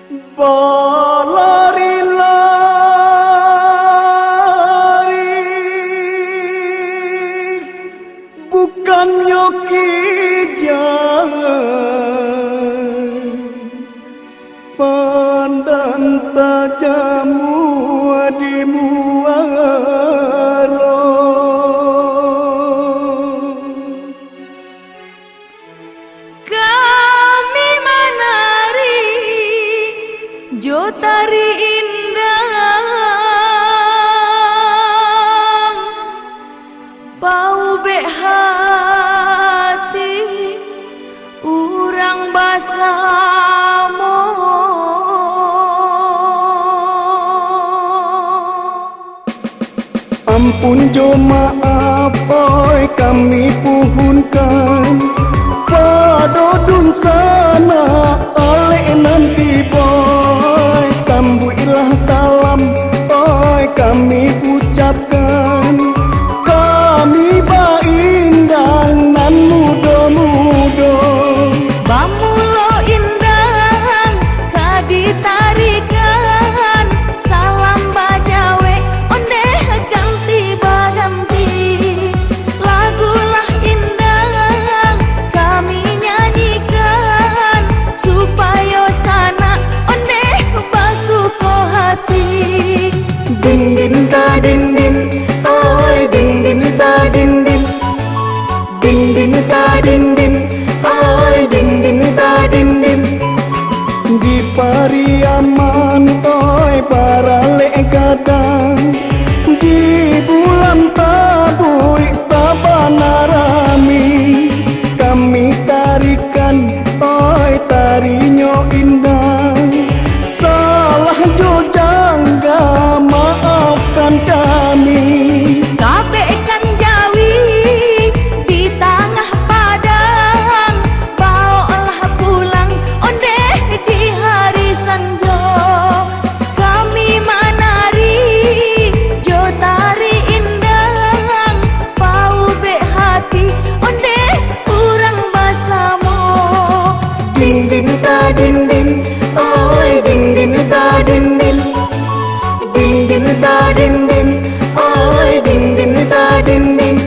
Berlari-lari bukan nyoki jalan, pandang tajamu di muaro. Kami menari jo tari indah, bau be hati urang basamo. Ampun jo maaf oi kami puhunkan padodun sana ale nanti boy, sambuilah salam oi kami ucapkan, kami baindang nan mudo-mudo. Bamulo indah kaditarikan, salam bajawe onde ganti baganti. Lagulah indah kami nyanyikan, supaya sana onde basuko hati. Din din ta din din, oi din din ta din din, din din ta din din, oi din din ta din din. Di Pariaman oi para lekadang, di bulan tabui sabana rami, kami tarikan oi tarinyo indah. Salah jo jangga maafkan kami. Kabekan Jawi di tengah padang, bawalah pulang onde di hari sanjo. Kami menari jo tari indah, bau be hati onde urang basamo. Din din ta din din, oi din din ta din din, din din ta din din, oi din din ta din din.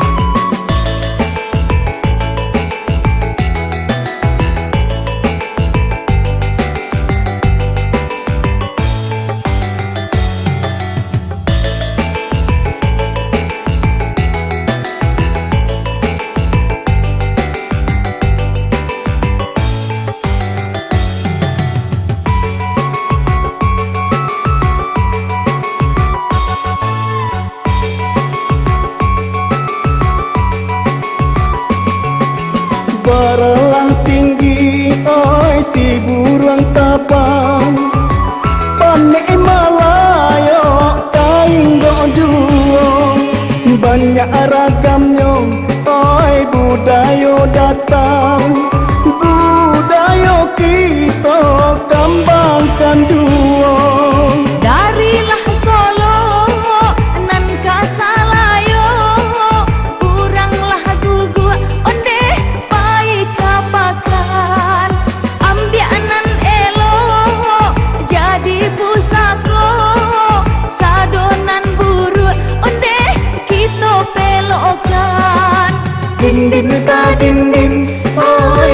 Baralang tinggi oi si burung tapang, pane malayo kainggo duo, banyak ragamnya oi budayo datang, budayo kita kembangkan duo. Darilah Solo nan kasalayo, uranglah gugu onde pai kapakan. Ambianan elo jadi pusako, sadonan buru onde kita pelokan. Din din ta din din, oi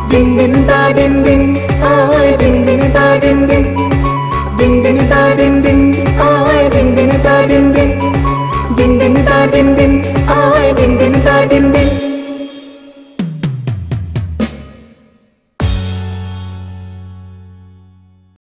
Din din da din din, oi din din da din din. Din din da din din, oi din din da din din. Din din da din din, oi din din da din din.